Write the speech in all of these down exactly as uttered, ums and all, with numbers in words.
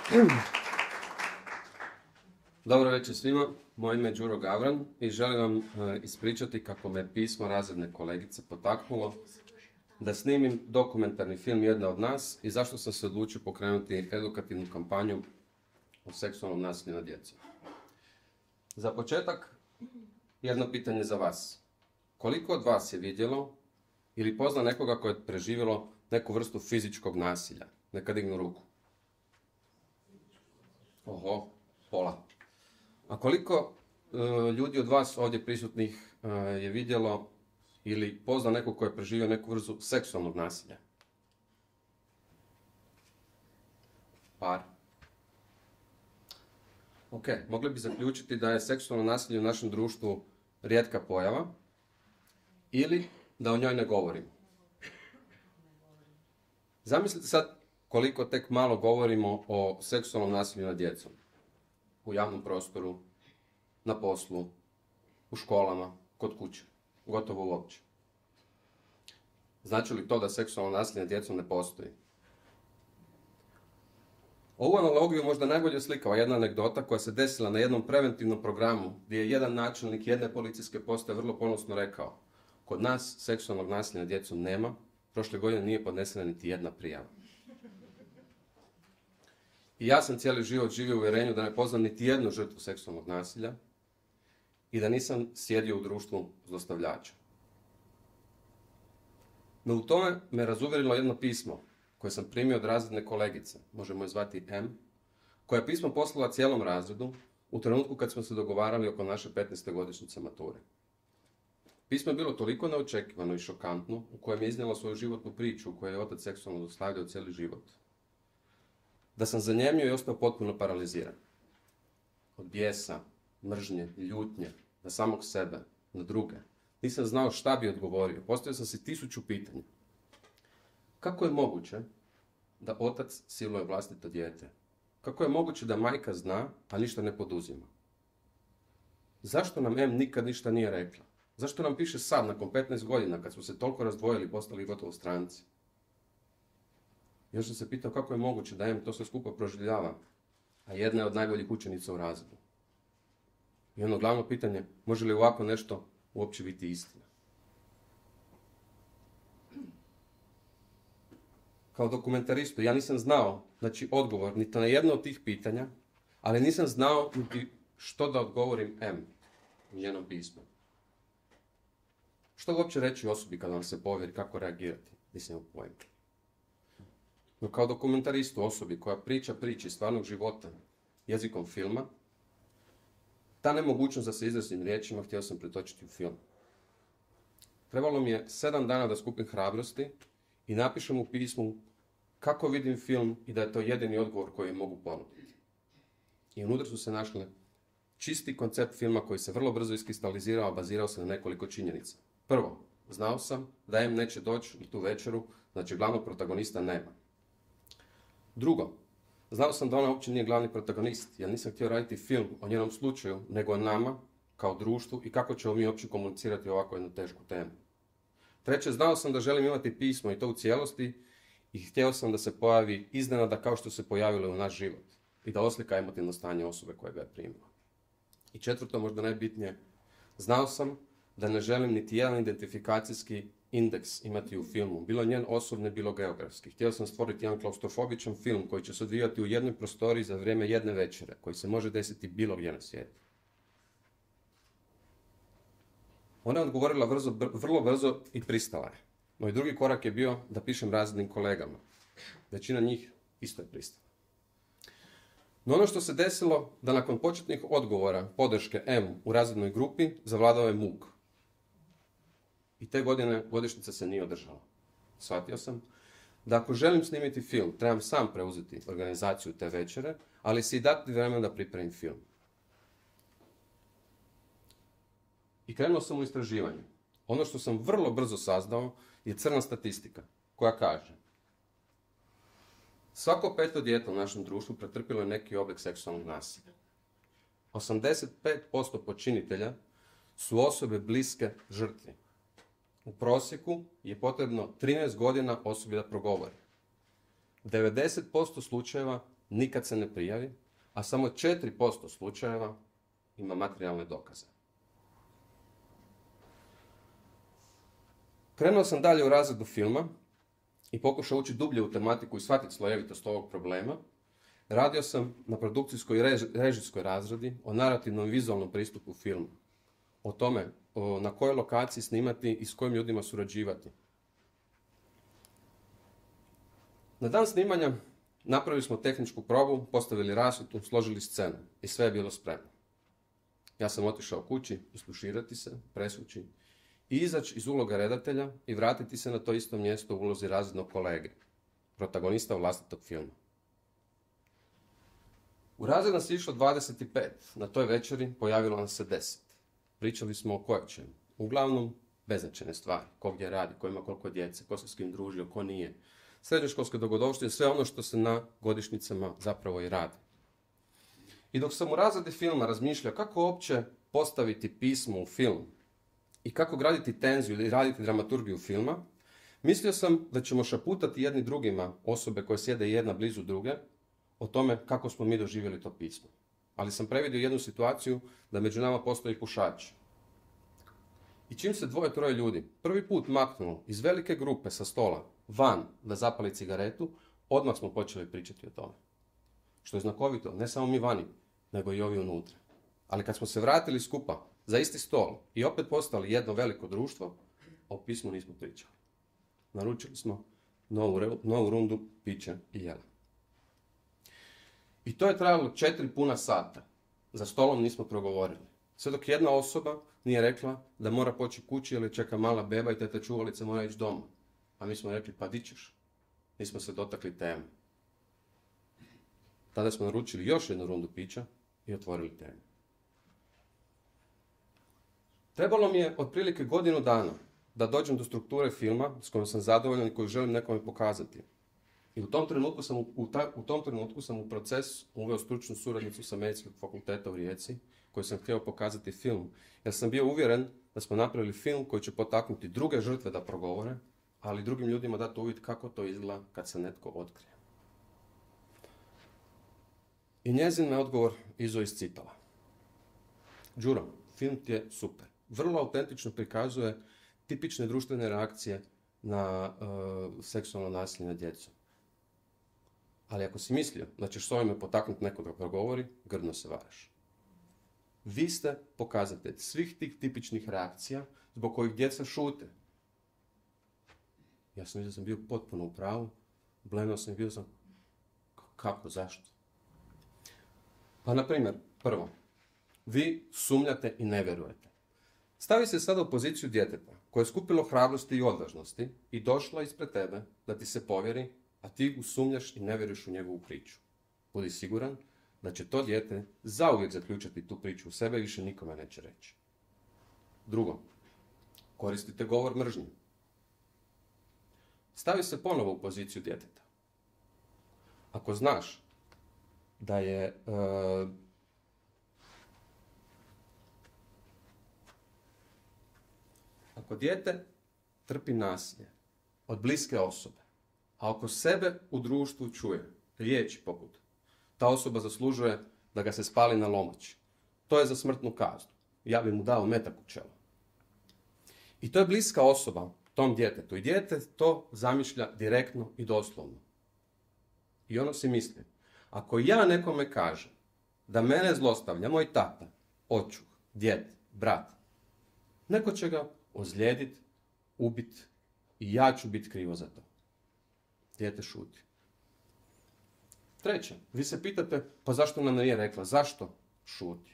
Dobro večer svima, moje ime je Đuro Gavran i želim vam uh, ispričati kako me pismo razredne kolegice potaknulo da snimim dokumentarni film Jedna od nas i zašto sam se odlučio pokrenuti edukativnu kampanju o seksualnom nasilju nad djecom. Za početak, jedno pitanje za vas. Koliko od vas je vidjelo ili pozna nekoga koje je preživjelo neku vrstu fizičkog nasilja? Neka dignu ruku. Oho, pola. A koliko e, ljudi od vas ovdje prisutnih e, je vidjelo ili pozna nekog koji je preživio neku vrstu seksualnog nasilja? Par. Ok, mogli bi zaključiti da je seksualno nasilje u našem društvu rijetka pojava ili da o njoj ne govorimo. Zamislite sad koliko tek malo govorimo o seksualnom nasilju nad djecom. U javnom prostoru, na poslu, u školama, kod kuće. Gotovo uopće. Znači li to da seksualno nasilje nad djecom ne postoji? Ovu analogiju možda najbolje oslikava jedna anegdota koja se desila na jednom preventivnom programu gdje je jedan načelnik jedne policijske postaje vrlo ponosno rekao: kod nas seksualnog nasilja nad djecom nema, prošle godine nije podnesena niti jedna prijava. I ja sam cijeli život živio u uvjerenju da ne poznam niti jednu žrtvu seksualnog nasilja i da nisam sjedio u društvu zlostavljača. No u tome me razuvjerilo jedno pismo koje sam primio od razredne kolegice, možemo je zvati M, koja je pismo poslala cijelom razredu u trenutku kad smo se dogovarali oko naše petnaeste godišnjice mature. Pismo je bilo toliko neočekivano i šokantno, u kojem je iznijela svoju životnu priču u kojoj je otac seksualno zlostavljao cijeli život, da sam zanjemio i ostao potpuno paraliziran. Od bijesa, mržnje, ljutnje, na samog sebe, na druge. Nisam znao šta bi odgovorio. Postavio sam si tisuću pitanja. Kako je moguće da otac siluje vlastito dijete? Kako je moguće da majka zna, a ništa ne poduzima? Zašto nam M nikad ništa nije rekla? Zašto nam piše sad, nakon petnaest godina, kad smo se toliko razdvojili i postali gotovo stranci? Još sam se pitao kako je moguće da M to sve skupo proživljava, a jedna je od najboljih učenica u razredu. I ono glavno pitanje, može li ovako nešto uopće biti istina? Kao dokumentaristu ja nisam znao, znači odgovor, niti na jedno od tih pitanja, ali nisam znao niti što da odgovorim M u njenom pismu. Što uopće reći osobi kada vam se povjeri, kako reagirati? Nisam imao pojma. No kao dokumentaristu, osobi koja priča priče stvarnog života jezikom filma, ta nemogućnost da se izrazim riječima htio sam pretočiti u film. Trebalo mi je sedam dana da skupim hrabrosti i napišem u pismu kako vidim film i da je to jedini odgovor koji mogu ponuditi. I unutra su se našli čisti koncept filma koji se vrlo brzo iskristalizirao, a bazirao se na nekoliko činjenica. Prvo, znao sam da M neće doći na tu večeru, znači glavnog protagonista nema. Drugo, znao sam da ona uopće nije glavni protagonist, jer nisam htio raditi film o njenom slučaju, nego o nama, kao društvu i kako ćemo mi uopće komunicirati ovako jednu tešku temu. Treće, znao sam da želim imati pismo i to u cijelosti i htio sam da se pojavi iznenada kao što se pojavilo u naš život i da oslika emotivno stanje osobe koja ga je primila. I četvrto, možda najbitnije, znao sam da ne želim niti jedan identifikacijski indeks imati u filmu, bilo njen osobni, bilo geografski. Htio sam stvoriti jedan klaustrofobičan film koji će se odvijati u jednoj prostoriji za vrijeme jedne večere, koji se može desiti bilo gdje na svijetu. Ona je odgovorila vrzo, br- vrlo brzo i pristala je. Moj drugi korak je bio da pišem razrednim kolegama. Većina njih isto je pristala. No ono što se desilo, da nakon početnih odgovora podrške M u razrednoj grupi zavladao je muk. I te godine godišnjica se nije održala. Shvatio sam da ako želim snimiti film, trebam sam preuzeti organizaciju te večere, ali si i dati vremena da pripremim film. I krenuo sam u istraživanje. Ono što sam vrlo brzo saznao je crna statistika koja kaže: svako peto dijete u našem društvu pretrpilo je neki oblik seksualnog nasilja. osamdeset pet posto počinitelja su osobe bliske žrtvi. U prosjeku je potrebno trinaest godina osobi da progovori. devedeset posto slučajeva nikad se ne prijavi, a samo četiri posto slučajeva ima materijalne dokaze. Krenuo sam dalje u razredu filma i pokušao ući dublje u tematiku i shvatiti slojevitost ovog problema. Radio sam na produkcijskoj i rež, režijskoj razradi o narativnom i vizualnom pristupu filmu. O tome o, na kojoj lokaciji snimati i s kojim ljudima surađivati. Na dan snimanja napravili smo tehničku probu, postavili rasvjetu, složili scenu i sve je bilo spremno. Ja sam otišao kući, isluširati se, presvući i izaći iz uloga redatelja i vratiti se na to isto mjesto u ulozi razrednog kolege, protagonista vlastitog filma. U razred nas je išlo dvadeset pet, na toj večeri pojavilo nas se deset. Pričali smo o koječem, uglavnom beznačajne stvari, ko gdje radi, ko ima koliko djece, ko se s kim družio, ko nije. Srednjoškolske dogodovštine, sve ono što se na godišnjicama zapravo i radi. I dok sam u razredi filma razmišljao kako uopće postaviti pismo u film i kako graditi tenziju ili raditi dramaturgiju filma, mislio sam da ćemo šaputati jedni drugima, osobe koje sjede jedna blizu druge, o tome kako smo mi doživjeli to pismo. Ali sam previdio jednu situaciju da među nama postoji pušač. I čim se dvoje, troje ljudi prvi put maknulo iz velike grupe sa stola van da zapali cigaretu, odmah smo počeli pričati o tome. Što je znakovito, ne samo mi vani, nego i ovi unutra. Ali kad smo se vratili skupa za isti stol i opet postali jedno veliko društvo, o pismu nismo pričali. Naručili smo novu, novu rundu pića i jela. I to je trajalo četiri puna sata. Za stolom nismo progovorili. Sve dok jedna osoba nije rekla da mora poći kući jer čeka mala beba i teta čuvalica mora ići doma. A mi smo rekli, pa di ćeš? Nismo se dotakli teme. Tada smo naručili još jednu rundu pića i otvorili temu. Trebalo mi je otprilike godinu dana da dođem do strukture filma s kojom sam zadovoljan i koju želim nekome pokazati. I u tom trenutku sam u, ta, u tom trenutku sam u proces uveo stručnu suradnicu sa Medicinskog fakulteta u Rijeci, koju sam htio pokazati film. Jer sam bio uvjeren da smo napravili film koji će potaknuti druge žrtve da progovore, ali drugim ljudima dati uvid kako to izgleda kad se netko otkrije. I njezin me odgovor izo iscitala. Đuro, film ti je super. Vrlo autentično prikazuje tipične društvene reakcije na uh, seksualno nasilje nad djecom. Ali ako si mislio da ćeš s ovime potaknuti nekog da progovori, grdno se varaš. Vi ste pokazatelj svih tih tipičnih reakcija zbog kojih djeca šute. Ja sam vidio da sam bio potpuno u pravu, blenuo sam i bio sam, kako, zašto? Pa, na primjer, prvo, vi sumnjate i ne vjerujete. Stavi se sada u poziciju djeteta koje je skupilo hrabrosti i odvažnosti i došlo ispred tebe da ti se povjeri, a ti usumnjaš i ne vjeruješ u njegovu priču. Budi siguran da će to dijete zauvijek zaključati tu priču u sebe i više nikome neće reći. Drugo, koristite govor mržnje. Stavi se ponovo u poziciju djeteta. Ako znaš da je uh, ako dijete trpi nasilje od bliske osobe, a oko sebe u društvu čuje riječi poput ta osoba zaslužuje da ga se spali na lomači, to je za smrtnu kaznu, ja bi mu dao metak u čelo. I to je bliska osoba tom djetetu i dijete to zamišlja direktno i doslovno. I ono si misli, ako ja nekome kažem da mene zlostavlja moj tata, očuh, djed, brat, neko će ga ozlijedit, ubit i ja ću biti krivo za to. Dijete šuti. Treće, vi se pitate, pa zašto nam nije rekla, zašto šuti?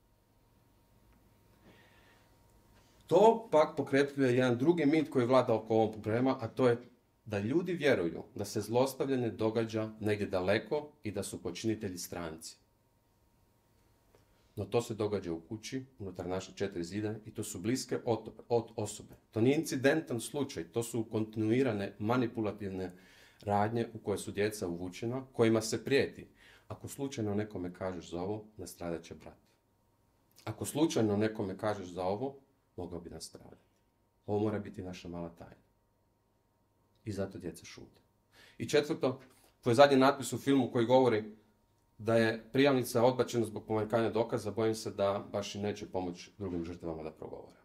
To pak pokrepljuje jedan drugi mit koji vlada oko ovog problema, a to je da ljudi vjeruju da se zlostavljanje događa negdje daleko i da su počinitelji stranci. No to se događa u kući, unutar naše četiri zida i to su bliske od osobe. To nije incidentan slučaj, to su kontinuirane manipulativne radnje u koje su djeca uvučena, kojima se prijeti. Ako slučajno nekome kažeš za ovo, nastradat će brat. Ako slučajno nekome kažeš za ovo, mogao bi nastradati. Ovo mora biti naša mala tajna. I zato djeca šute. I četvrto, tvoj zadnji natpis u filmu koji govori da je prijavnica odbačena zbog pomanjkanja dokaza, bojim se da baš i neće pomoći drugim žrtvama da progovore.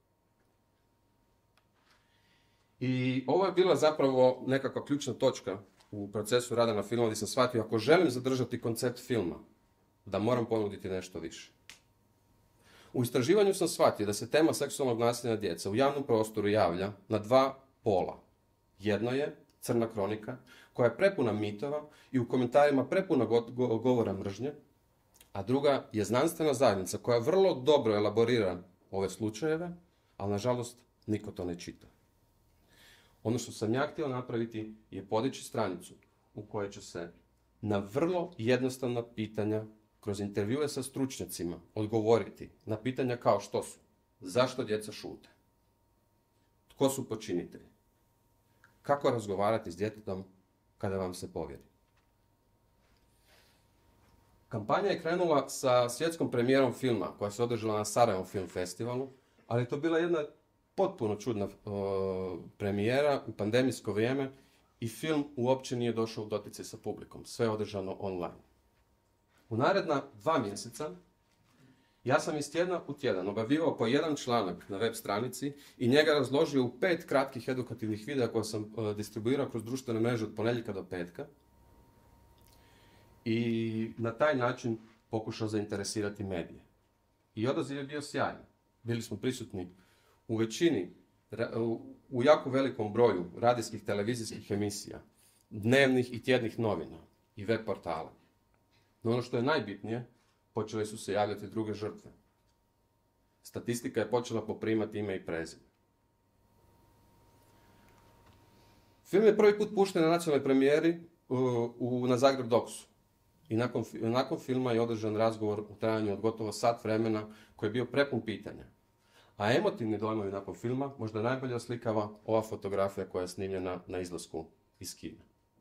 I ovo je bila zapravo nekakva ključna točka u procesu rada na filmu, gdje sam shvatio, ako želim zadržati koncept filma, da moram ponuditi nešto više. U istraživanju sam shvatio da se tema seksualnog nasilja djece u javnom prostoru javlja na dva pola. Jedno je crna kronika, koja je prepuna mitova i u komentarima prepuna go- go- govora mržnje, a druga je znanstvena zajednica koja vrlo dobro elaborira ove slučajeve, ali nažalost niko to ne čita. Ono što sam ja htio napraviti je podići stranicu u kojoj će se na vrlo jednostavna pitanja kroz intervjue sa stručnjacima odgovoriti na pitanja kao što su: zašto djeca šute? Tko su počinitelji? Kako razgovarati s djetetom kada vam se povjeri? Kampanja je krenula sa svjetskom premijerom filma koja se održala na Sarajevo Film Festivalu, ali je to bila jedna potpuno čudna uh, premijera u pandemijsko vrijeme i film uopće nije došao u doticaj sa publikom. Sve je održano online. U naredna dva mjeseca ja sam iz tjedna u tjedan objavljivao po jedan članak na web stranici i njega razložio u pet kratkih edukativnih videa koje sam uh, distribuirao kroz društvene mreže od ponedjeljka do petka i na taj način pokušao zainteresirati medije. I odaziv je bio sjajan. Bili smo prisutni u većini, u jako velikom broju radijskih, televizijskih emisija, dnevnih i tjednih novina i web portala. No ono što je najbitnije, počele su se javljati druge žrtve. Statistika je počela poprimati ime i prezime. Film je prvi put pušten na nacionalnoj premijeri u, u, na Zagreb Doksu. I nakon, nakon filma je održan razgovor u trajanju od gotovo sat vremena koji je bio prepun pitanja. A emotivni dojmovi nakon filma možda najbolje oslikava ova fotografija koja je snimljena na izlasku iz kina.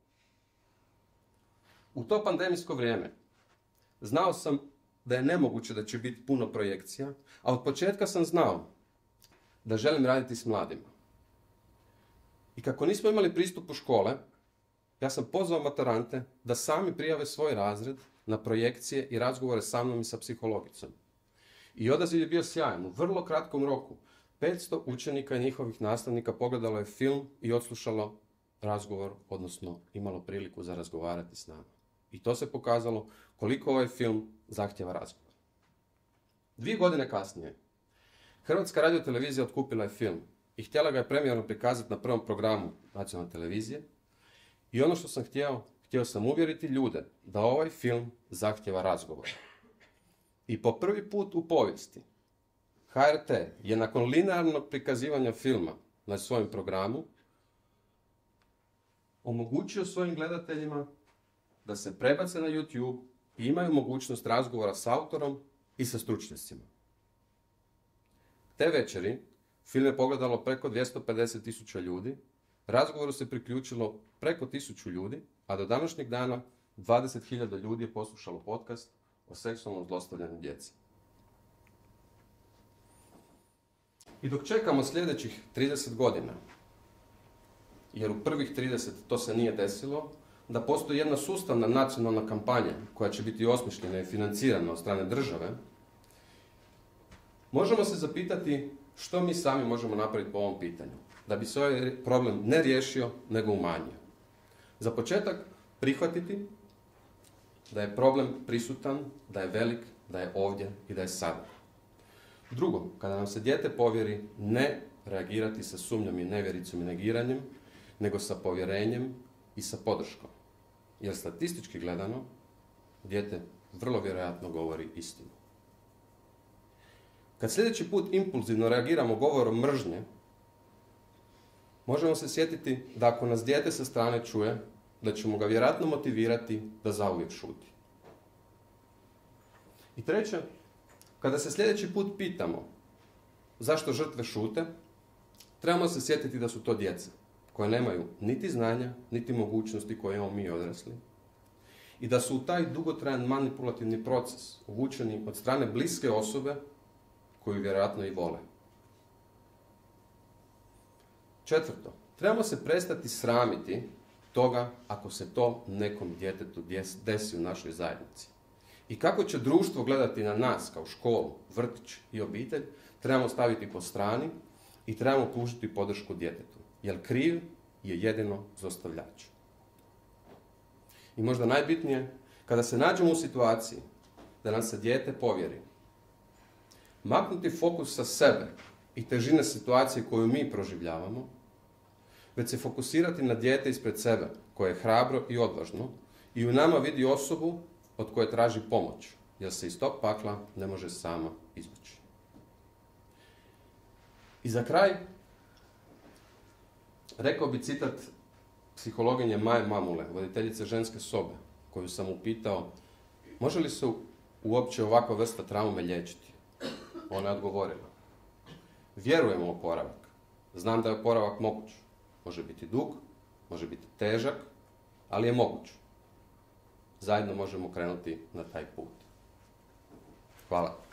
U to pandemijsko vrijeme znao sam da je nemoguće da će biti puno projekcija, a od početka sam znao da želim raditi s mladima. I kako nismo imali pristup u škole, ja sam pozvao maturante da sami prijave svoj razred na projekcije i razgovore sa mnom i sa psihologicom. I odaziv je bio sjajan. U vrlo kratkom roku petsto učenika i njihovih nastavnika pogledalo je film i odslušalo razgovor, odnosno imalo priliku za razgovarati s nama. I to se pokazalo koliko ovaj film zahtjeva razgovor. Dvije godine kasnije, Hrvatska radiotelevizija otkupila je film i htjela ga je premijerno prikazati na prvom programu nacionalne televizije. I ono što sam htio, htio sam uvjeriti ljude da ovaj film zahtjeva razgovor. I po prvi put u povijesti H R T je nakon linearnog prikazivanja filma na svojem programu omogućio svojim gledateljima da se prebace na YouTube i imaju mogućnost razgovora s autorom i sa stručnjacima. Te večeri film je pogledalo preko dvjesto pedeset tisuća ljudi, razgovoru se priključilo preko tisuću ljudi, a do današnjeg dana dvadeset hiljada ljudi je poslušalo podcast o seksualnom zlostavljanju djece. I dok čekamo sljedećih trideset godina, jer u prvih trideset to se nije desilo, da postoji jedna sustavna nacionalna kampanja koja će biti osmišljena i financirana od strane države, možemo se zapitati što mi sami možemo napraviti po ovom pitanju, da bi se ovaj problem ne riješio, nego umanjio. Za početak, prihvatiti da je problem prisutan, da je velik, da je ovdje i da je sada. Drugo, kada nam se dijete povjeri, ne reagirati sa sumnjom i nevjericom i negiranjem, nego sa povjerenjem i sa podrškom. Jer statistički gledano, dijete vrlo vjerojatno govori istinu. Kad sljedeći put impulzivno reagiramo govorom mržnje, možemo se sjetiti da ako nas dijete sa strane čuje, da ćemo ga vjerojatno motivirati da zauvijek šuti. I treće, kada se sljedeći put pitamo zašto žrtve šute, trebamo se sjetiti da su to djeca koje nemaju niti znanja, niti mogućnosti koje imamo mi odrasli. I da su u taj dugotrajan manipulativni proces uvučeni od strane bliske osobe koju vjerojatno i vole. Četvrto, trebamo se prestati sramiti toga ako se to nekom djetetu desi u našoj zajednici. I kako će društvo gledati na nas kao školu, vrtić i obitelj, trebamo staviti po strani i trebamo pružiti podršku djetetu, jer kriv je jedino zlostavljač. I možda najbitnije, kada se nađemo u situaciji da nam se dijete povjeri, maknuti fokus sa sebe i težine situacije koju mi proživljavamo, već se fokusirati na dijete ispred sebe, koje je hrabro i odvažno i u nama vidi osobu od koje traži pomoć, jer se iz tog pakla ne može sama izvući. I za kraj, rekao bi citat psihologinje Maje Mamule, voditeljice ženske sobe, koju sam upitao, može li se uopće ovakva vrsta traume liječiti? Ona je odgovorila, vjerujem u oporavak, znam da je oporavak moguć. Može biti dug, može biti težak, ali je moguć. Zajedno možemo krenuti na taj put. Hvala.